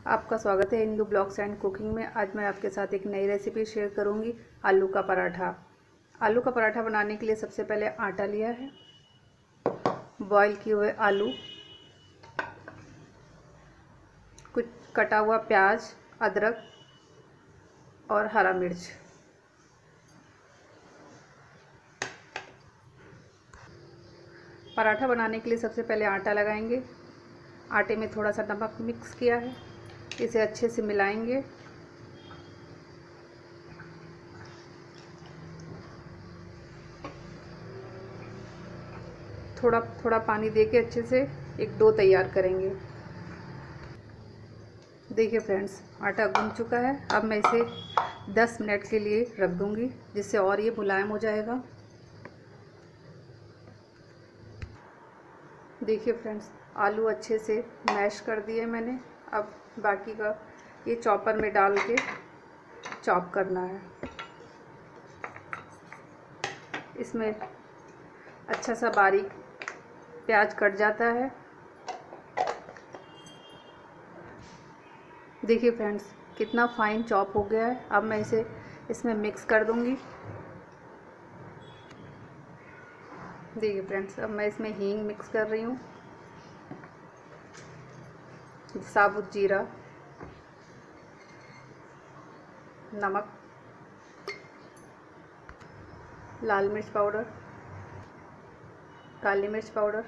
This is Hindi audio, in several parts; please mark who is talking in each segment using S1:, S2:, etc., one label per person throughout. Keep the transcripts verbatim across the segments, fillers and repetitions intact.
S1: आपका स्वागत है हिंदू ब्लॉग्स एंड कुकिंग में। आज मैं आपके साथ एक नई रेसिपी शेयर करूंगी, आलू का पराठा। आलू का पराठा बनाने के लिए सबसे पहले आटा लिया है, बॉईल किए हुए आलू, कुछ कटा हुआ प्याज, अदरक और हरा मिर्च। पराठा बनाने के लिए सबसे पहले आटा लगाएंगे। आटे में थोड़ा सा नमक मिक्स किया है, इसे अच्छे से मिलाएंगे। थोड़ा थोड़ा पानी देके अच्छे से एक डो तैयार करेंगे। देखिए फ्रेंड्स, आटा गूंथ चुका है। अब मैं इसे दस मिनट के लिए रख दूंगी, जिससे और ये मुलायम हो जाएगा। देखिए फ्रेंड्स, आलू अच्छे से मैश कर दिए मैंने। अब बाकी का ये चॉपर में डाल के चॉप करना है। इसमें अच्छा सा बारीक प्याज कट जाता है। देखिए फ्रेंड्स, कितना फाइन चॉप हो गया है। अब मैं इसे इसमें मिक्स कर दूंगी। देखिए फ्रेंड्स, अब मैं इसमें हींग मिक्स कर रही हूँ, साबुत जीरा, नमक, लाल मिर्च पाउडर, काली मिर्च पाउडर,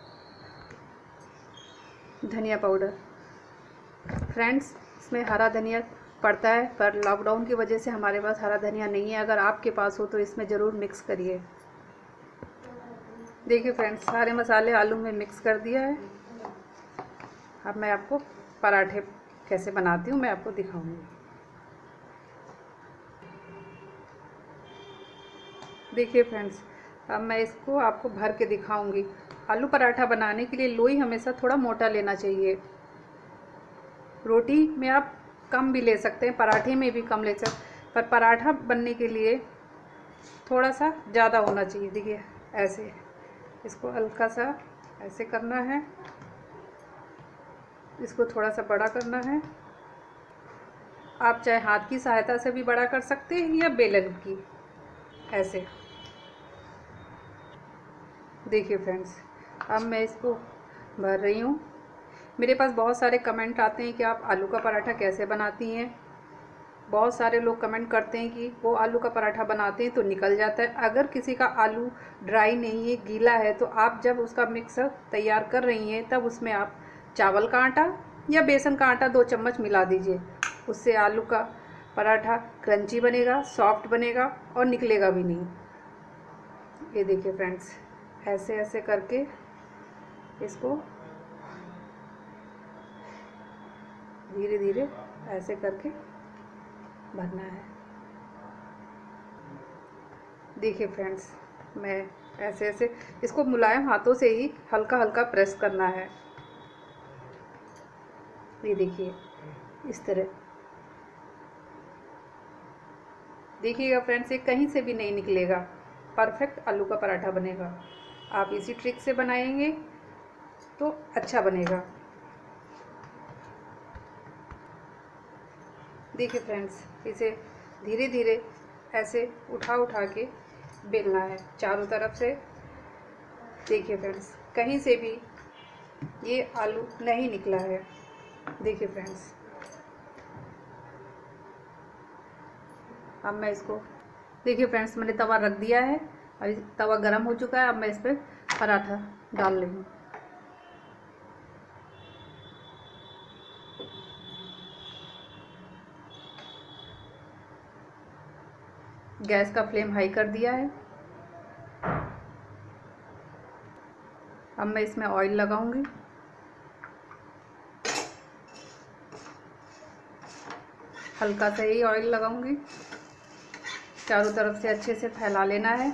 S1: धनिया पाउडर। फ्रेंड्स, इसमें हरा धनिया पड़ता है, पर लॉकडाउन की वजह से हमारे पास हरा धनिया नहीं है। अगर आपके पास हो तो इसमें ज़रूर मिक्स करिए। देखिए फ्रेंड्स, सारे मसाले आलू में मिक्स कर दिया है। अब मैं आपको पराठे कैसे बनाती हूँ मैं आपको दिखाऊंगी। देखिए फ्रेंड्स, अब मैं इसको आपको भर के दिखाऊंगी। आलू पराठा बनाने के लिए लोई हमेशा थोड़ा मोटा लेना चाहिए। रोटी में आप कम भी ले सकते हैं, पराठे में भी कम ले सकते, पर पराठा बनने के लिए थोड़ा सा ज़्यादा होना चाहिए। देखिए ऐसे, इसको हल्का सा ऐसे करना है, इसको थोड़ा सा बड़ा करना है। आप चाहे हाथ की सहायता से भी बड़ा कर सकते हैं या बेलन की, ऐसे। देखिए फ्रेंड्स, अब मैं इसको भर रही हूँ। मेरे पास बहुत सारे कमेंट आते हैं कि आप आलू का पराठा कैसे बनाती हैं। बहुत सारे लोग कमेंट करते हैं कि वो आलू का पराठा बनाते हैं तो निकल जाता है। अगर किसी का आलू ड्राई नहीं है, गीला है, तो आप जब उसका मिक्सर तैयार कर रही हैं तब उसमें आप चावल का आटा या बेसन का आटा दो चम्मच मिला दीजिए। उससे आलू का पराठा क्रंची बनेगा, सॉफ्ट बनेगा और निकलेगा भी नहीं। ये देखिए फ्रेंड्स, ऐसे ऐसे करके इसको धीरे धीरे ऐसे करके भरना है। देखिए फ्रेंड्स, मैं ऐसे ऐसे इसको मुलायम हाथों से ही हल्का हल्का प्रेस करना है। ये देखिए इस तरह। देखिएगा फ्रेंड्स, ये कहीं से भी नहीं निकलेगा, परफेक्ट आलू का पराठा बनेगा। आप इसी ट्रिक से बनाएंगे तो अच्छा बनेगा। देखिए फ्रेंड्स, इसे धीरे धीरे ऐसे उठा उठा के बेलना है चारों तरफ से। देखिए फ्रेंड्स, कहीं से भी ये आलू नहीं निकला है। देखिए फ्रेंड्स, अब मैं इसको, देखिए फ्रेंड्स, मैंने तवा रख दिया है। अभी तवा गरम हो चुका है। अब मैं इस पर पराठा डाल रही हूँ। गैस का फ्लेम हाई कर दिया है। अब मैं इसमें ऑयल लगाऊंगी। हल्का सा ही ऑयल लगाऊंगी, चारों तरफ से अच्छे से फैला लेना है।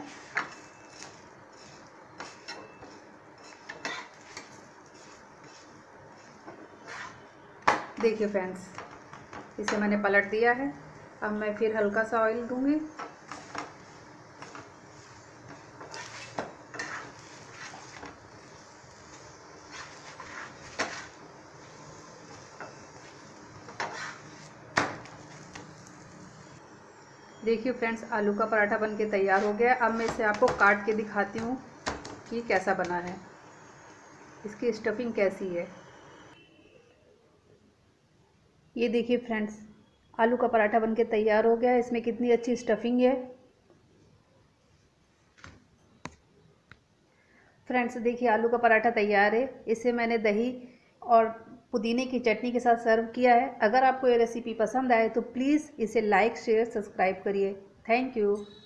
S1: देखिए फ्रेंड्स, इसे मैंने पलट दिया है। अब मैं फिर हल्का सा ऑयल दूंगी। देखिए फ्रेंड्स, आलू का पराठा बन के तैयार हो गया। अब मैं इसे आपको काट के दिखाती हूँ कि कैसा बना है, इसकी स्टफिंग कैसी है। ये देखिए फ्रेंड्स, आलू का पराठा बन के तैयार हो गया है। इसमें कितनी अच्छी स्टफिंग है। फ्रेंड्स देखिए, आलू का पराठा तैयार है। इसे मैंने दही और पुदीने की चटनी के साथ सर्व किया है। अगर आपको ये रेसिपी पसंद आए तो प्लीज़ इसे लाइक शेयर सब्सक्राइब करिए। Thank you.